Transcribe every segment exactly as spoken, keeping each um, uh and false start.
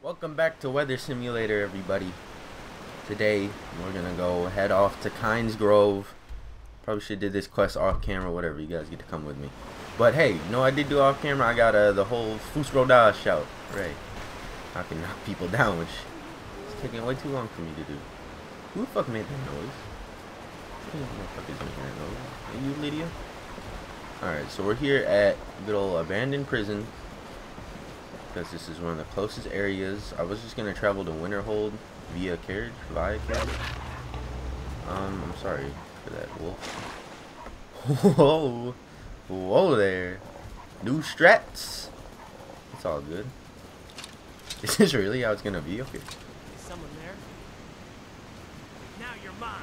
Welcome back to Weather Simulator, everybody. Today we're gonna go head off to Kynes Grove. Probably should did this quest off camera, whatever. You guys get to come with me. But hey, you know I did do off camera. I got uh, the whole Fus Ro Dah shout. Right, I can knock people down, which is taking way too long for me to do. Who the fuck made that noise? Who the fuck is making that noise? Are you, Lydia? All right, so we're here at good old abandoned prison. Because this is one of the closest areas. I was just gonna travel to Winterhold via carriage, via carriage. Um, I'm sorry for that wolf. Whoa, whoa there. New strats. It's all good. Is this really how it's gonna be? Okay. Is someone there? Now you're mine.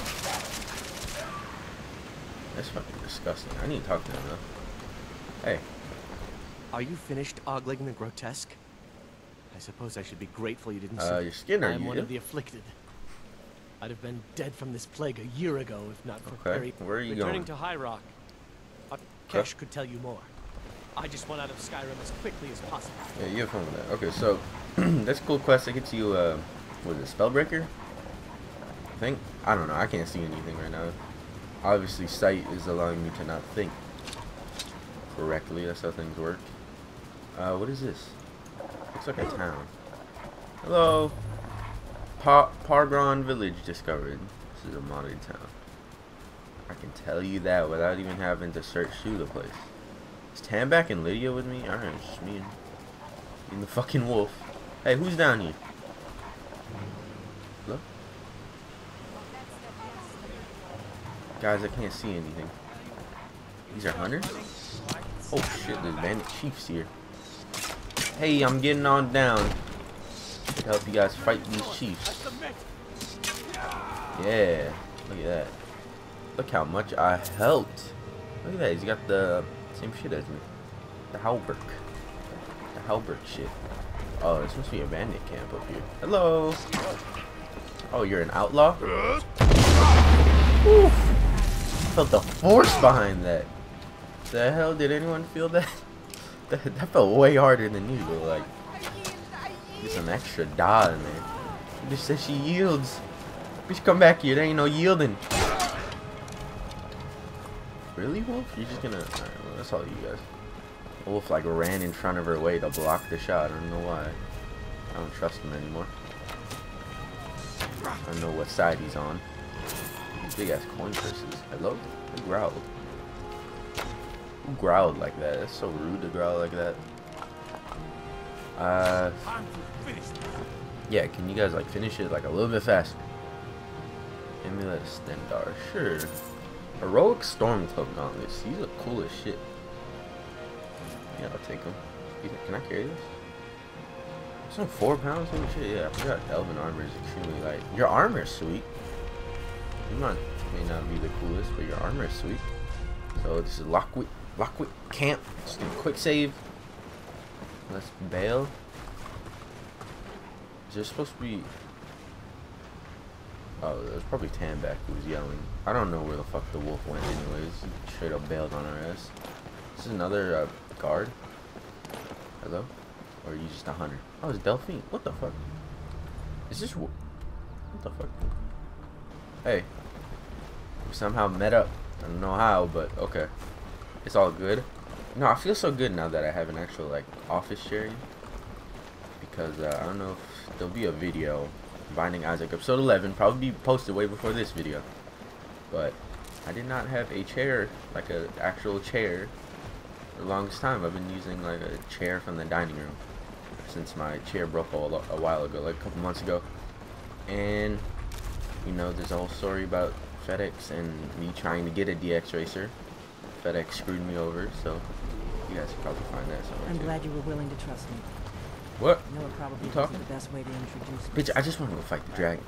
That's fucking disgusting. I need to talk to him though. Hey. Are you finished ogling the grotesque? I suppose I should be grateful you didn't Uh, see. your skin, are I'm you one ill? of the afflicted. I'd have been dead from this plague a year ago if not for Okay, Perry where are you returning going? to High Rock. Uh, Kesh could tell you more. I just want out of Skyrim as quickly as possible. Yeah, you have fun with that. Okay, so that's a cool quest that gets you. Uh, what is it, Spellbreaker? I think. I don't know. I can't see anything right now. Obviously, sight is allowing me to not think correctly. That's how things work. Uh, what is this? Looks like a town. Hello. Pa Pargron Village discovered. This is a modded town. I can tell you that without even having to search through the place. Is Tambak and Lydia with me? Alright, it's just me and, and the fucking wolf. Hey, who's down here? Look. Guys, I can't see anything. These are hunters? Oh shit, there's bandit chiefs here. Hey, I'm getting on down to help you guys fight these chiefs. Yeah, look at that. Look how much I helped. Look at that, he's got the same shit as me. The Halberg. The Halberg shit. Oh, this must be a bandit camp up here. Hello. Oh, you're an outlaw? Oof. Felt the force behind that. The hell, did anyone feel that? That, that felt way harder than usual. Like, get some extra dot in there. Bitch says she yields. Bitch, come back here. There ain't no yielding. Really, Wolf? You're just gonna... Alright, well, that's all you guys. Wolf, like, ran in front of her way to block the shot. I don't know why. I don't trust him anymore. I don't know what side he's on. These big-ass coin purses. Hello? Who growled? Who growled like that? That's so rude to growl like that. Uh... Yeah, can you guys, like, finish it, like, a little bit faster? Amulet of Stendar. Sure. Heroic Stormcloak Gauntlets. These are cool as shit. Yeah, I'll take them. Can I carry this? It's only four pounds? Holy shit, yeah. I forgot Elven armor is extremely light. Your armor is sweet. You might, may not be the coolest, but your armor is sweet. So this is Lockwood, Lockwood Camp. Just gonna quick save. Let's bail. Is there supposed to be... Oh, there's probably Tambak who was yelling. I don't know where the fuck the wolf went anyways. He straight up bailed on our ass. This is another uh, guard. Hello? Or are you just a hunter? Oh, it's Delphine. What the fuck? Is this... What the fuck? Hey. We somehow met up. I don't know how, but okay. It's all good. No, I feel so good now that I have an actual, like, office sharing. Because, uh, I don't know if there'll be a video. Binding Isaac episode eleven, probably be posted way before this video, but I did not have a chair, like an actual chair, for the longest time. I've been using like a chair from the dining room since my chair broke a, a while ago, like a couple months ago. And you know, there's a whole story about FedEx and me trying to get a D X Racer. FedEx screwed me over, so you guys can probably find that somewhere. I'm too. glad you were willing to trust me. What? I know it probably You talking? wasn't the best way to introduce Bitch, I just want to go fight the dragon.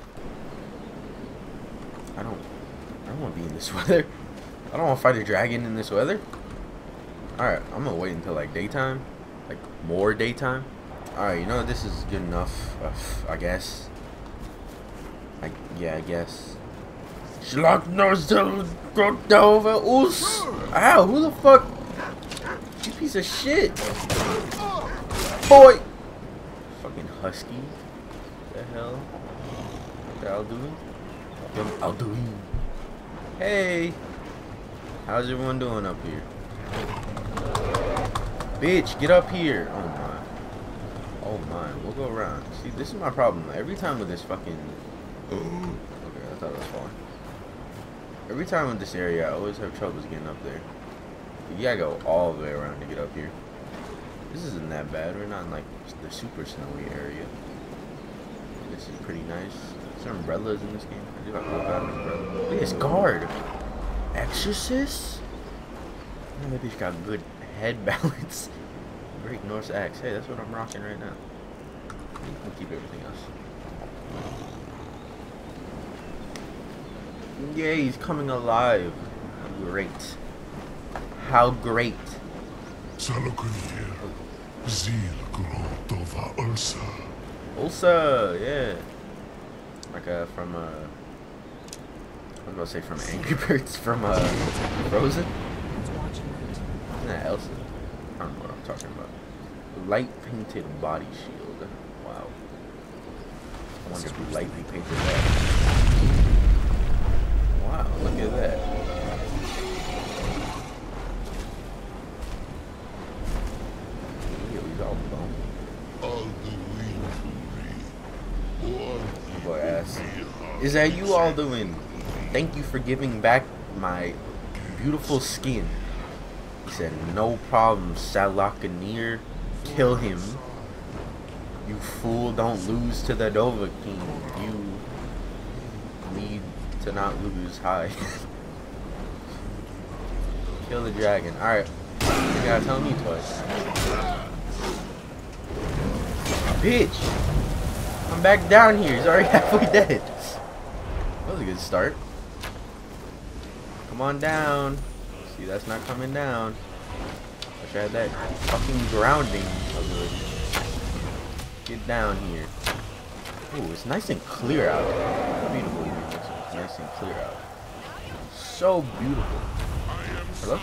I don't I don't want to be in this weather. I don't want to fight a dragon in this weather. Alright, I'm going to wait until like daytime. Like more daytime. Alright, you know, this is good enough. Uh, I guess. I, yeah, I guess. Schlag nozdel over us. Ow, who the fuck? You piece of shit. Boy. Fucking husky. What the hell? What the Alduin? Young Alduin. Hey! How's everyone doing up here? Bitch, get up here! Oh my. Oh my. We'll go around. See, this is my problem. Every time with this fucking... Okay, I thought it was falling. Every time in this area, I always have troubles getting up there. You gotta go all the way around to get up here. This isn't that bad. We're not in like the super snowy area. This is pretty nice. There's umbrellas in this game. I do like to have an umbrella. Look at this guard. Exorcist? Man, that bitch got good head balance. Great Norse axe. Hey, that's what I'm rocking right now. I'll keep everything else. Yeah, he's coming alive. Great. How great. Ulsa, yeah. Like uh, from uh, I was about to say from Angry Birds, from uh, Frozen. Isn't that Elsa? I don't know what I'm talking about. Light painted body shield. Wow. I wonder who lightly painted that. Wow, look at that. Yo, he's all bum. Boy ass. Is that you Alduin? Thank you for giving back my beautiful skin. He said, no problem, Salakanir. Kill him. You fool, don't lose to the Dovahkiin. You need to not lose high. Kill the dragon. Alright. You gotta tell me twice. Bitch! I'm back down here. He's already halfway dead. That was a good start. Come on down. See, that's not coming down. Wish I had that fucking grounding. Get down here. Ooh, it's nice and clear out. Beautiful. It's nice and clear out. So beautiful. Hello?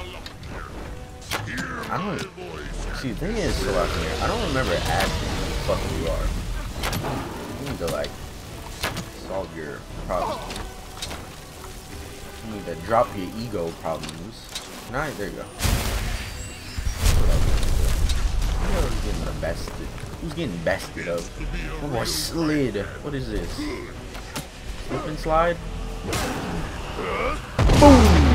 I don't see the thing is so out here. I don't remember asking who the fuck you are. You need to like solve your problems. You need to drop your ego problems. Alright, there you go. Who's getting bested? Who's getting bested up? Oh, a slid. What is this? Slip and slide? Boom!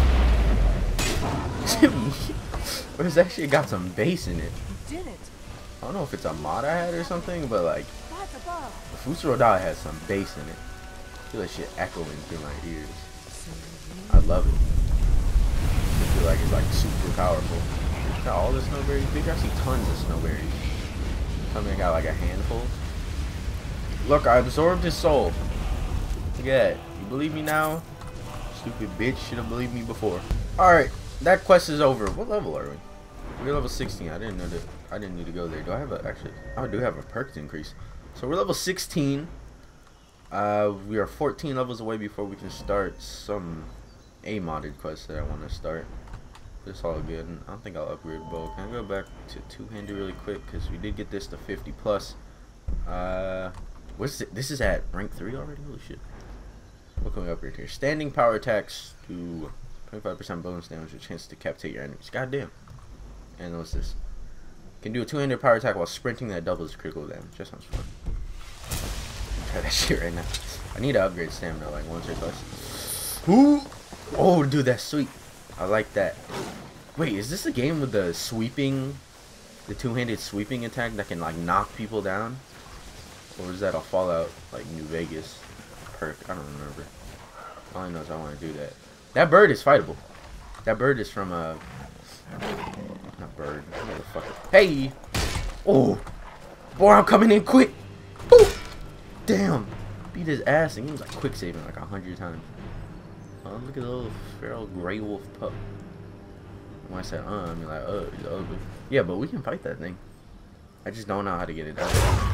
But it's actually got some bass in it. You did it. I don't know if it's a mod I had or something, but like, Fusro Dai has some bass in it. I feel that shit echoing through my ears. I love it. I feel like it's like super powerful. Got all the snowberries. Big, I see tons of snowberries. Something got like a handful. Look, I absorbed his soul. Look at that. You believe me now? Stupid bitch, should have believed me before. Alright, that quest is over. What level are we? We're level sixteen. I didn't know that. I didn't need to go there. Do I have a actually? I do have a perks increase. So we're level sixteen. Uh, we are fourteen levels away before we can start some A modded quests that I want to start. It's all good. I don't think I'll upgrade bow. Can I go back to two-handed really quick? Because we did get this to fifty plus. Uh, what's it? This is at rank three already? Holy shit. What can we upgrade here? Standing power attacks to twenty-five percent bonus damage with a chance to decapitate your enemies. Goddamn. And what's this? Can do a two-handed power attack while sprinting that doubles critical damage. That sounds fun. Try that shit right now. I need to upgrade stamina like once or twice. Ooh! Oh, dude, that's sweet. I like that. Wait, is this a game with the sweeping, the two-handed sweeping attack that can like knock people down? Or is that a Fallout like New Vegas perk? I don't remember. All I know is I want to do that. That bird is fightable. That bird is from a. Uh, not bird. Motherfucker. Hey! Oh! Boy, I'm coming in quick! Ooh! Damn! Beat his ass and he was like quick saving like a hundred times. Oh, look at the little feral gray wolf pup. When I said uh, I mean like, uh, he's ugly. Yeah, but we can fight that thing. I just don't know how to get it done.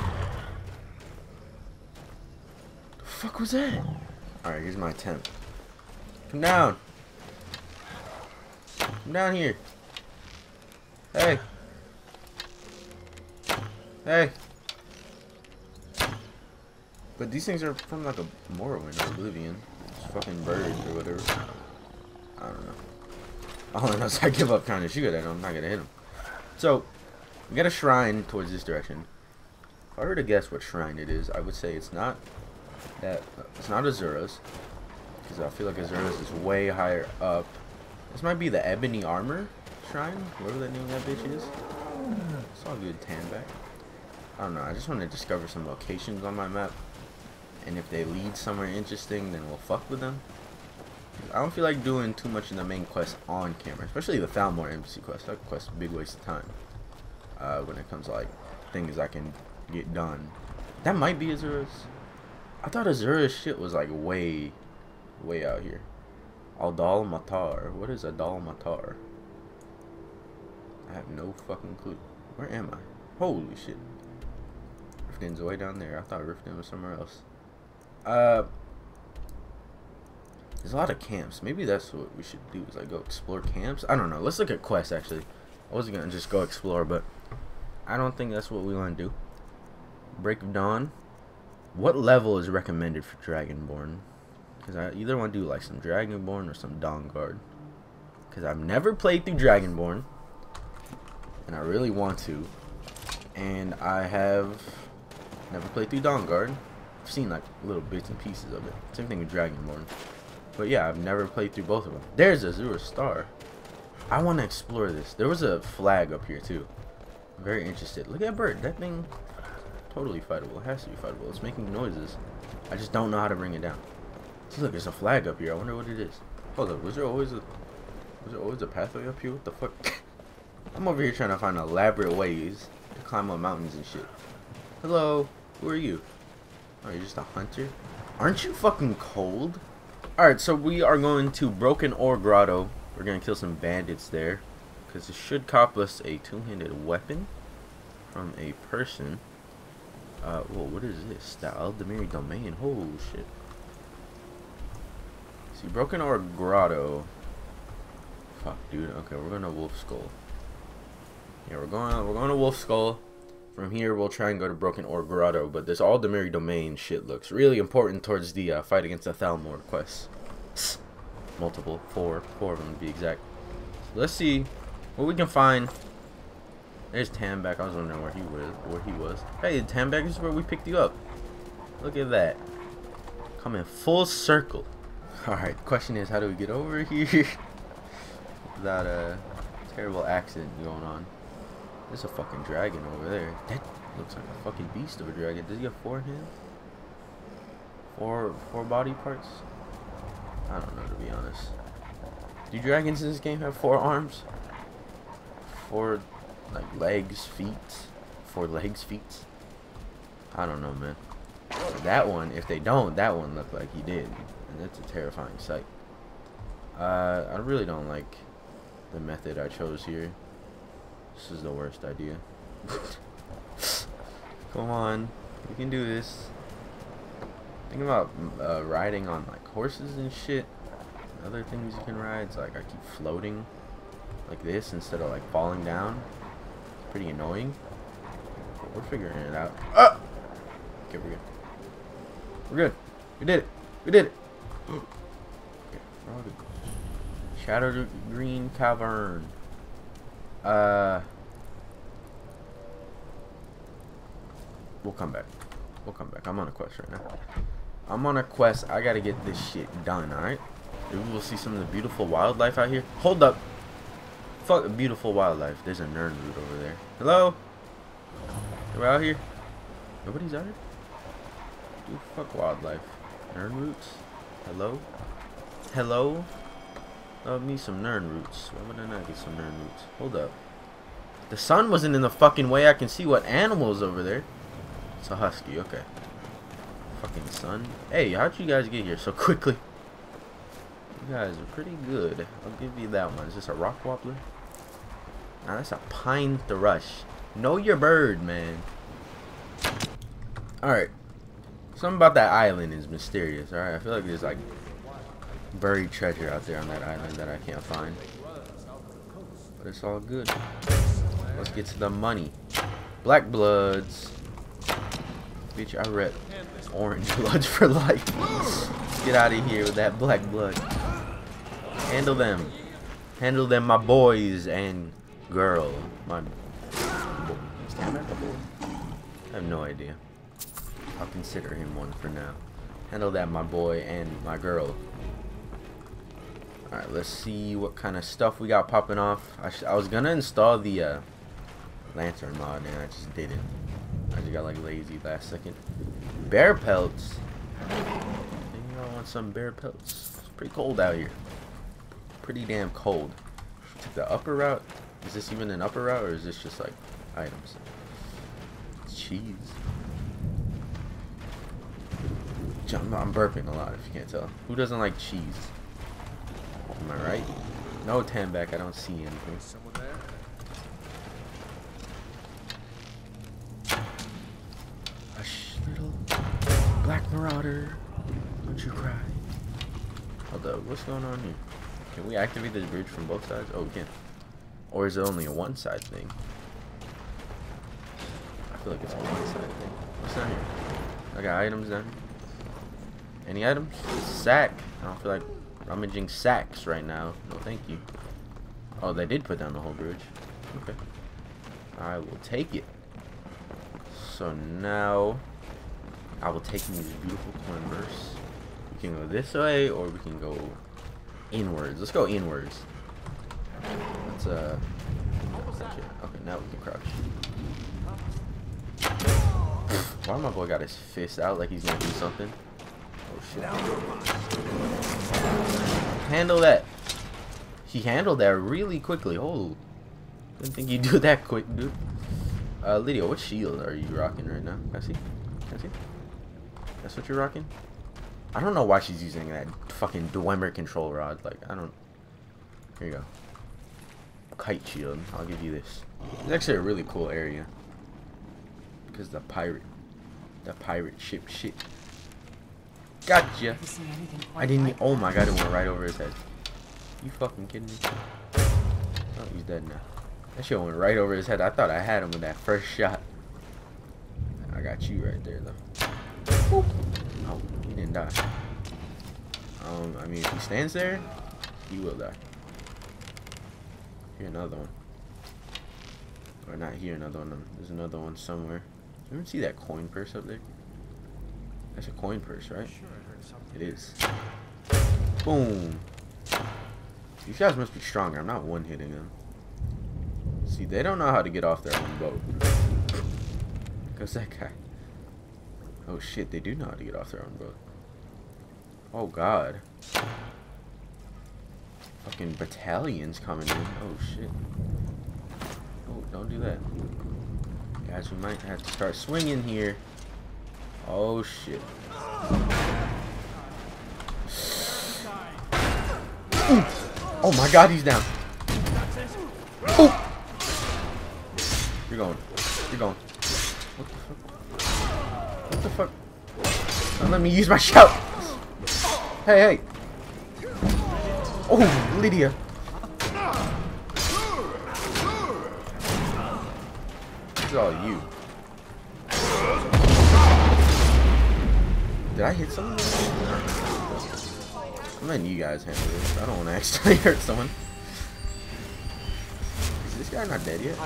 The fuck was that? Alright, here's my attempt. Come down! Come down here! Hey! Hey! But these things are from like a Morrowind or Oblivion. It's fucking birds or whatever. I don't know. All I know is I give up trying to shoot at him. I'm not gonna hit him. So, we got a shrine towards this direction. If I were to guess what shrine it is, I would say it's not that. It's not Azura's, because I feel like Azura's is way higher up. This might be the Ebony Armor Shrine, whatever the name of that bitch is. It's all good, Tanback. I don't know. I just want to discover some locations on my map, and if they lead somewhere interesting, then we'll fuck with them. I don't feel like doing too much in the main quest on camera, especially the Thalmor Embassy quest. That quest is a big waste of time uh, when it comes to like things I can get done. That might be Azura's. I thought Azura's shit was like way, way out here. Aldal Matar. What is Aldal Matar? I have no fucking clue. Where am I? Holy shit. Riften's way down there. I thought Riften was somewhere else. Uh. There's a lot of camps. Maybe that's what we should do, is like go explore camps. I don't know. Let's look at quests actually. I wasn't gonna just go explore, but I don't think that's what we want to do. Break of Dawn. What level is recommended for Dragonborn? Because I either want to do like some Dragonborn or some Dawnguard. Because I've never played through Dragonborn, and I really want to. And I have never played through Dawnguard. I've seen like little bits and pieces of it. Same thing with Dragonborn. But yeah, I've never played through both of them. There's Azure Star. I want to explore this. There was a flag up here too. I'm very interested. Look at that bird. That thing, totally fightable. It has to be fightable. It's making noises. I just don't know how to bring it down. See, look, there's a flag up here. I wonder what it is. Hold up. Was there always a, was there always a pathway up here? What the fuck? I'm over here trying to find elaborate ways to climb up mountains and shit. Hello. Who are you? Oh, you're just a hunter? Aren't you fucking cold? Alright, so we are going to Broken Ore Grotto. We're going to kill some bandits there, because it should cop us a two-handed weapon from a person. Uh, whoa, what is this? The Aldemir Domain. Holy shit. See, Broken Ore Grotto. Fuck, dude. Okay, we're going to Wolf Skull. Yeah, we're going, we're going to Wolf Skull. From here, we'll try and go to Broken Ore Grotto, but this Aldemir Domain shit looks really important towards the uh, fight against the Thalmor quest. Multiple, four, four of them to be exact. So let's see what we can find. There's Tanback. I was wondering where he was. Where he was. Hey, Tanback, this is where we picked you up. Look at that. Coming full circle. All right. The question is, how do we get over here without a terrible accident going on? There's a fucking dragon over there. That looks like a fucking beast of a dragon. Does he have four hands? Four, four body parts? I don't know, to be honest. Do dragons in this game have four arms? Four, like, legs, feet? Four legs, feet? I don't know, man. That one, if they don't, that one looked like he did. And that's a terrifying sight. Uh, I really don't like the method I chose here. This is the worst idea. Come on, we can do this. Think about uh, riding on like horses and shit. Other things you can ride. It's like I keep floating like this instead of like falling down. It's pretty annoying. But we're figuring it out. Ah! Okay, we're good. We're good. We did it. We did it. Okay, we're all good. Shadow Green Cavern. Uh, we'll come back. We'll come back. I'm on a quest right now. I'm on a quest. I gotta get this shit done, alright? Maybe we'll see some of the beautiful wildlife out here. Hold up. Fuck beautiful wildlife. There's a Nirnroot over there. Hello? We're out here? Nobody's out here? Dude, fuck wildlife. Nirnroots? Hello? Hello? Love me some Nirnroots. Why would I not get some Nirnroots? Hold up. The sun wasn't in the fucking way. I can see what animals over there. It's a husky. Okay. Fucking sun. Hey, how'd you guys get here so quickly? You guys are pretty good. I'll give you that one. Is this a rock wobbler? Nah, that's a pine thrush. Know your bird, man. Alright. Something about that island is mysterious, alright? I feel like there's like buried treasure out there on that island that I can't find. But it's all good. Let's get to the money. Black Bloods. Bitch, I rep orange bloods for life. Get out of here with that black blood. Handle them. Handle them, my boys and girl. My boy. Is that a boy? I have no idea. I'll consider him one for now. Handle that, my boy and my girl. Alright, let's see what kind of stuff we got popping off. I, sh I was gonna install the uh, lantern mod and I just didn't. I just got like lazy last second. Bear pelts. I think I want some bear pelts. It's pretty cold out here. Pretty damn cold. Took the upper route. Is this even an upper route or is this just like items? It's cheese. I'm burping a lot if you can't tell. Who doesn't like cheese? Am I right? No tan back. I don't see anything. Someone there? Hush, little black marauder. Don't you cry. Hold up. What's going on here? Can we activate this bridge from both sides? Oh, we can. Or is it only a one side thing? I feel like it's a one side thing. What's down here? I got items down here. Any items? Sack. I don't feel like rummaging sacks right now. No, thank you. Oh, they did put down the whole bridge. Okay. I will take it. So now, I will take these beautiful coin bursts. We can go this way, or we can go inwards. Let's go inwards. Let's, uh... okay, now we can crouch. Why my boy got his fist out like he's gonna do something? Oh shit. Handle that. He handled that really quickly. Oh, didn't think you'd do that quick, dude. Uh, Lydia, what shield are you rocking right now? Can I see? Can I see? That's what you're rocking? I don't know why she's using that fucking Dwemer control rod. Like, I don't... Here you go. Kite shield. I'll give you this. It's actually a really cool area. Because the pirate... The pirate ship shit. Gotcha! I didn't... Oh my god, it went right over his head. You fucking kidding me? Oh, he's dead now. That shit went right over his head. I thought I had him with that first shot. I got you right there, though. Whoop. Oh, he didn't die. Um, I mean, if he stands there, he will die. Here, another one. Or not here, another one. There's another one somewhere. You ever see that coin purse up there? That's a coin purse, right? It is. Boom. These guys must be stronger. I'm not one-hitting them. See, they don't know how to get off their own boat. Because that guy... Oh shit, they do know how to get off their own boat. Oh god. Fucking battalions coming in. Oh shit. Oh, don't do that. Guys, we might have to start swinging here. Oh shit. Ooh. Oh my god, he's down. Ooh. You're going. You're going. What the fuck? What the fuck? Don't let me use my shout. Hey, hey. Oh, Lydia. This is all you. Did I hit someone? I'm letting you guys handle this. I don't want to accidentally hurt someone. Is this guy not dead yet?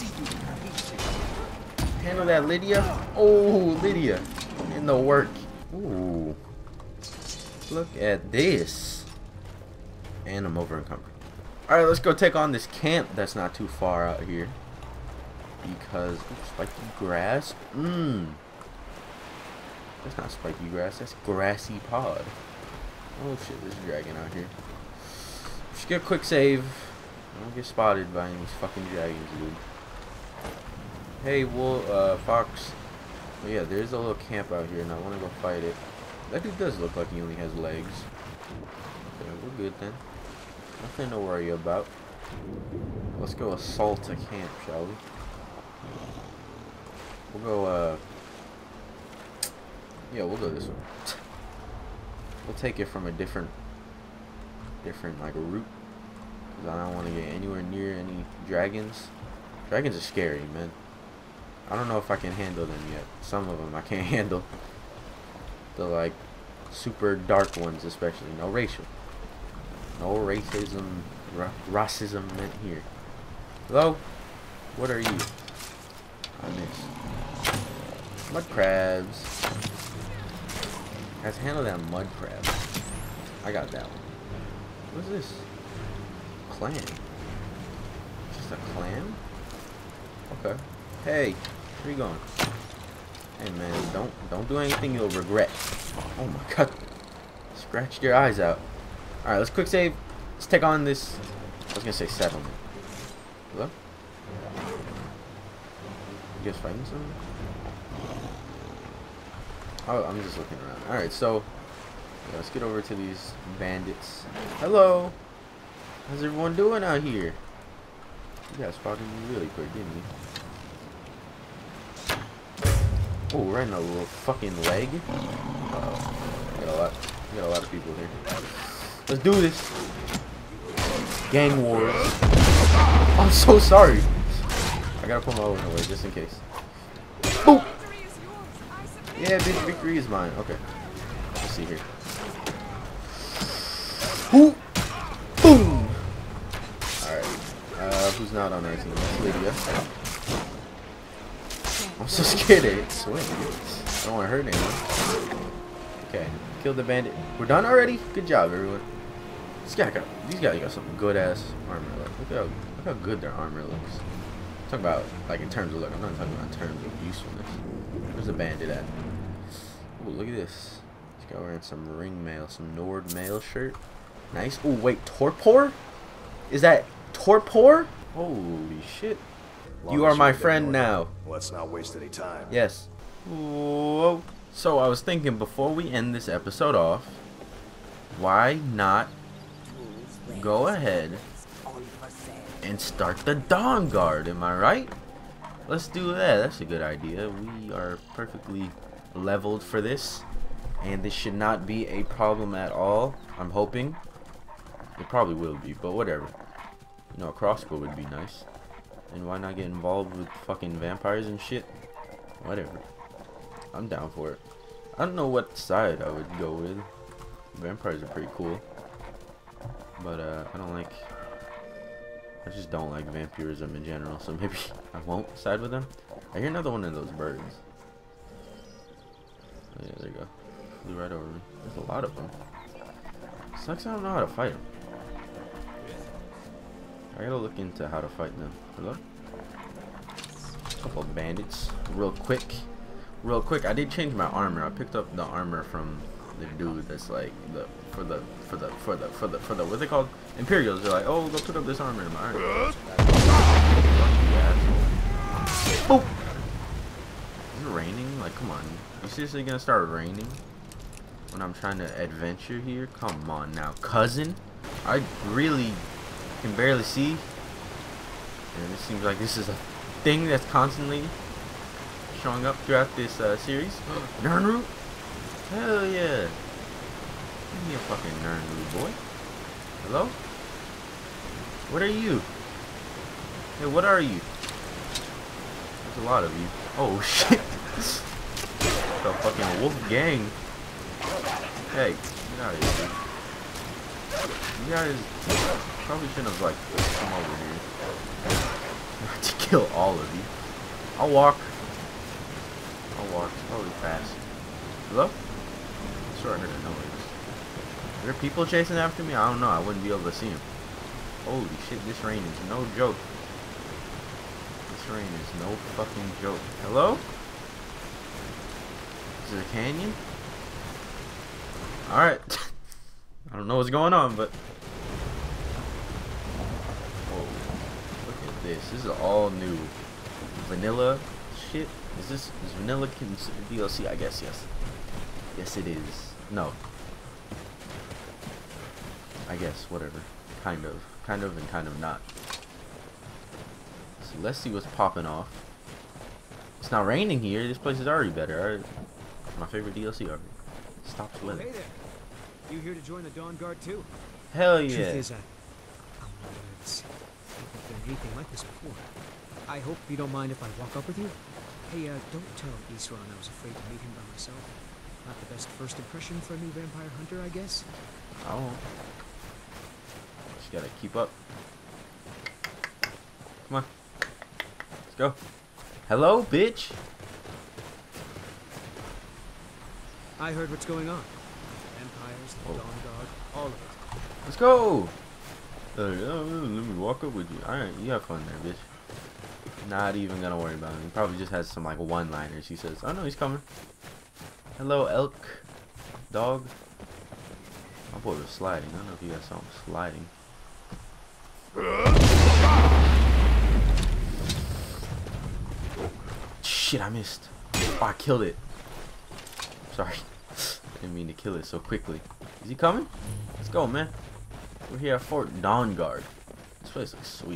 Handle that, Lydia. Oh, Lydia. In the work. Ooh. Look at this. And I'm over encumbered. Alright, let's go take on this camp that's not too far out here. Because, ooh, spiky grass. Mmm. That's not spiky grass, that's grassy pod. Oh shit, there's a dragon out here. Just get a quick save. Don't get spotted by any fucking dragons, dude. Hey, wolf, uh, fox. Oh yeah, there's a little camp out here and I want to go fight it. That dude does look like he only has legs. Okay, we're good then. Nothing to worry about. Let's go assault a camp, shall we? We'll go, uh... yeah, we'll go this one. We'll take it from a different, different, like, route. Because I don't want to get anywhere near any dragons. Dragons are scary, man. I don't know if I can handle them yet. Some of them I can't handle. The like super dark ones especially. No racial. No racism. Ra racism meant here. Hello? What are you? I miss. Mud crabs. Let's handle that mud crab. I got that one. What's this? Clam. Just a clam? Okay. Hey, where you going? Hey man, don't don't do anything you'll regret. Oh my god. Scratched your eyes out. Alright, let's quick save. Let's take on this. I was gonna say settlement. Hello? You guys fighting something? Oh, I'm just looking around. Alright, so yeah, let's get over to these bandits. Hello! How's everyone doing out here? You guys spotted me really quick, didn't you? Oh, right in the little fucking leg. Uh-oh. We got a lot. We got a lot of people here. Let's do this. Gang wars. I'm so sorry. I gotta put my own away just in case. Boop. Yeah, bitch, victory is mine. Okay. Let's see here. Ooh. Boom. Alright. Uh, who's not on our team? That's Lydia. I'm so scared to hit swing. I don't want to hurt anyone. Okay. Killed the bandit. We're done already? Good job, everyone. This guy got, these guys got some good ass armor. Look, look how, look how good their armor looks. I'm talking about, like, in terms of look. I'm not talking about in terms of usefulness. Where's the bandit at? Oh, look at this. This guy wearing some ring mail, some Nord mail shirt. Nice. Oh, wait, Torpor? Is that Torpor? Holy shit. You are my friend now. Let's not waste any time. Yes. Whoa. So I was thinking before we end this episode off, why not go ahead and start the Dawn Guard? Am I right? Let's do that. That's a good idea. We are perfectly leveled for this, and this should not be a problem at all. I'm hoping. It probably will be, but whatever. You know, a crossbow would be nice. And why not get involved with fucking vampires and shit? Whatever. I'm down for it. I don't know what side I would go with. Vampires are pretty cool. But, uh, I don't like... I just don't like vampirism in general, so maybe I won't side with them. I hear another one of those birds. Oh, yeah, there you go. Flew right over me. There's a lot of them. Sucks I don't know how to fight them. I gotta look into how to fight them. Hello? A couple of bandits. Real quick. Real quick. I did change my armor. I picked up the armor from the dude that's like the for the for the for the for the for the what's it called? Imperials. They're like, oh, go put up this armor in my armor. Boop! Is it raining? Like, come on. You seriously gonna start raining when I'm trying to adventure here? Come on now, cousin. I really can barely see, and it seems like this is a thing that's constantly showing up throughout this uh, series. Nirnroot? Hell yeah. Give me a fucking Nirnroot, boy. Hello? What are you? Hey, what are you? There's a lot of you. Oh shit. The fucking wolf gang. Hey, get out of here. You guys probably shouldn't have, like, come over here to kill all of you. I'll walk. I'll walk. It's probably fast. Hello? I'm sure I heard a noise. Are there people chasing after me? I don't know. I wouldn't be able to see them. Holy shit, this rain is no joke. This rain is no fucking joke. Hello? Is it a canyon? Alright. I don't know what's going on, but... Whoa. Look at this. This is all new. Vanilla shit. Is this... Is vanilla considered D L C? I guess, yes. Yes, it is. No. I guess, whatever. Kind of. Kind of and kind of not. So let's see what's popping off. It's not raining here. This place is already better. Already. My favorite D L C already. Stop Oh, weather. hey there. You here to join the Dawn Guard too? Hell yeah. Truth is, I, I'm nervous. I haven't been anything like this before. I hope you don't mind if I walk up with you. Hey, uh, don't tell Isran I was afraid to meet him by myself. Not the best first impression for a new vampire hunter, I guess. I won't. Just gotta keep up. Come on. Let's go. Hello, bitch. I heard what's going on. Vampires, the Oh. Dawn Guard, all of it. Let's go. Uh, yeah, let me walk up with you. Alright, you have fun there, bitch. Not even gonna worry about him. He probably just has some like one-liners. He says, "Oh no, he's coming." Hello, elk, dog. My boy was sliding. I don't know if you guys saw him sliding. Shit, I missed. Oh, I killed it. Sorry. Didn't mean to kill it so quickly. Is he coming? Let's go, man. We're here at Fort Dawnguard. This place looks sweet.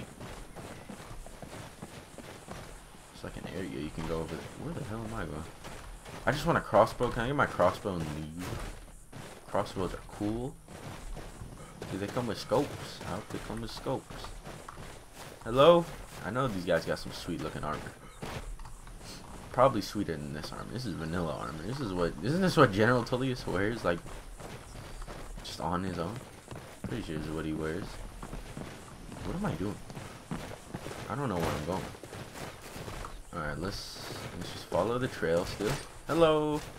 It's like an area you can go over there. Where the hell am I going? I just want a crossbow. Can I get my crossbow and leave? Crossbows are cool. Do they come with scopes? I hope they come with scopes. Hello? I know these guys got some sweet looking armor. Probably sweeter than this armor. This is vanilla armor. This is what isn't this what General Tullius wears, like just on his own? Pretty sure this is what he wears. What am I doing? I don't know where I'm going. Alright, let's let's just follow the trail still. Hello. Look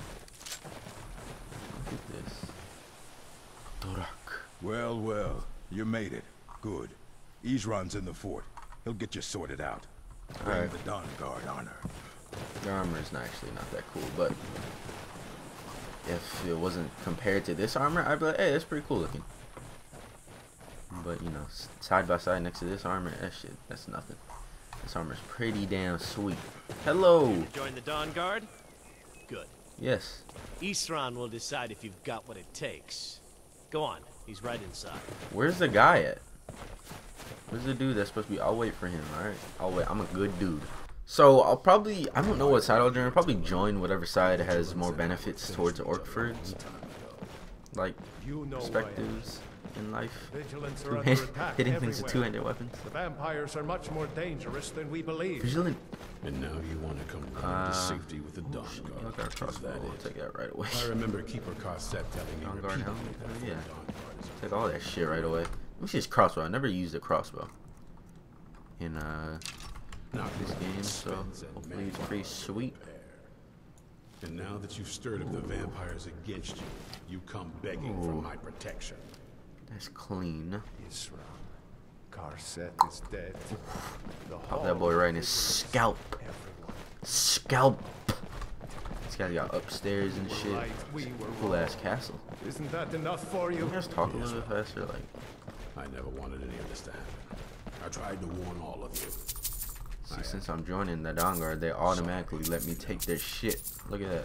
at this. Dorak. Well, well, you made it. Good. Isran's in the fort. He'll get you sorted out. Bring Alright. the Dawn Guard honor. Their armor is not actually not that cool, but if it wasn't compared to this armor, I'd be like, hey, that's pretty cool looking. But you know, s- side by side next to this armor, that shit, that's nothing. This armor's pretty damn sweet. Hello. To join the Dawn Guard? Good. Yes. Isran will decide if you've got what it takes. Go on, he's right inside. Where's the guy at? Where's the dude that's supposed to be? I'll wait for him. All right. I'll wait. I'm a good dude. So I'll probably, I don't know what side I'll join. I'll probably join whatever side has more benefits towards Orkfords. Like perspectives in life. Vigilants are Two-hand- under attack hitting things with everywhere. two-handed weapons. The vampires are much more dangerous than we believe. Vigilant. And now you want to come running Uh, to safety with the Dawn Guard. Look at our Is that crossbow. We'll it? take that right away. I remember Keeper Carset telling me Dawn Guard repeatedly helmet? that Oh, the yeah. Dawn Guard is Take all that shit right away. Let me see this crossbow. I never used a crossbow in uh not this worth game, so expense and hopefully it's pretty manpower sweet. to repair. And now that you've stirred up the vampires against you, you come begging for Ooh. my protection. That's clean. Isran. Carset is dead. The Pop that boy right in his scalp. Everyone. Scalp. This guy got upstairs and shit. Right, we were Cool wrong. ass castle. Isn't that enough for Can you? you guys talk a little bit faster? Like, I never wanted any of this to happen. I tried to warn all of you. see, since I'm joining the Dawn Guard, they automatically let me take their shit. Look at that.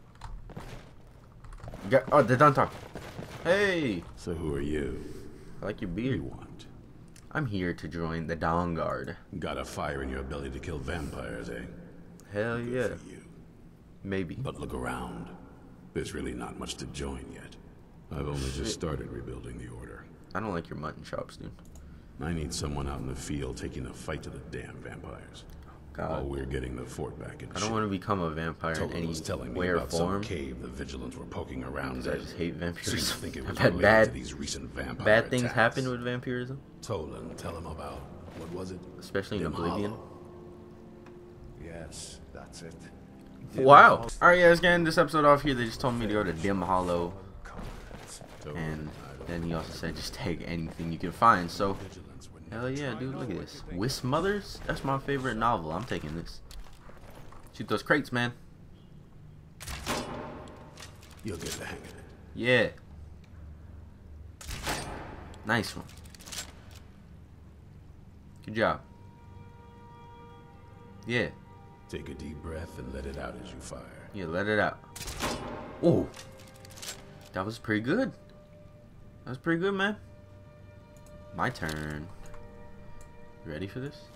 You got, oh, they're done talking. Hey, So who are you? I like your What do you beard. want? I'm here to join the Dawn Guard. Got a fire in your belly to kill vampires, eh? Hell Good yeah. for you. Maybe. But look around. There's really not much to join yet. I've only Shit. just started rebuilding the order. I don't like your mutton chops, dude. I need someone out in the field taking the fight to the damn vampires. While God. we're getting the fort back in I don't want to become a vampire in Tolan any was telling me way or about form. some cave the vigilants were poking around Because I in. just hate Seemed to vampirism. think it I've was had related bad, to these recent vampire bad things attacks. happen with vampirism, Tolan, tell him about, what was it? especially in Dim Oblivion. Hollow. Yes, that's it. Wow. Alright, guys, getting this episode off here. They just told me to go to Dim Hollow. Comrades. Tolan, And I don't then he also said just take anything you can find. So, Vigilants were hell never yeah, tried. dude, look at this. Wisp Mothers? That's my favorite novel. I'm taking this. Shoot those crates, man. You'll get the hang of it. Yeah. Nice one. Good job. Yeah. Take a deep breath and let it out as you fire. Yeah, let it out. Ooh. That was pretty good. That was pretty good, man. My turn. You ready for this?